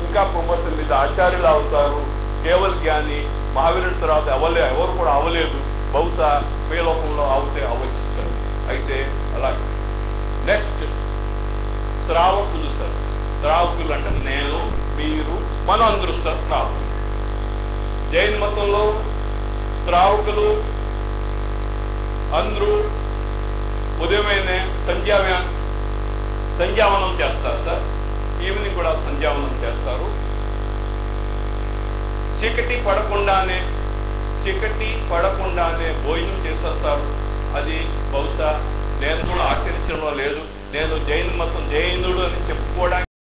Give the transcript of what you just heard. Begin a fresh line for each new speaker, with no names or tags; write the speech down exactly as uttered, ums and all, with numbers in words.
ఇంకా ప్రమోషన్ మీద ఆచార్యులు అవుతారు. కేవల్ జ్ఞాని మహావీరుడి తర్వాత అవలే ఎవరు కూడా అవలేదు. బహుశా పేలోకంలో అవుతే అవ్వచ్చు సార్. అయితే అలా నెక్స్ట్ శ్రావకులు సార్. శ్రావకులు అంటే నేను, మీరు, మనం అందరూ సార్ శ్రావకులు. జైన మతంలో శ్రావకులు అందరూ ఉదయమైన సంధ్యా సంధ్యావనం చేస్తారు సార్. ఈవినింగ్ కూడా సంధ్యావనం చేస్తారు. చీకటి పడకుండానే చీకటి పడకుండానే భోజనం చేసేస్తారు. అది బహుశా నేను కూడా ఆచరించడం లేదు. నేను జైన మతం జైనుడు అని చెప్పుకోవడానికి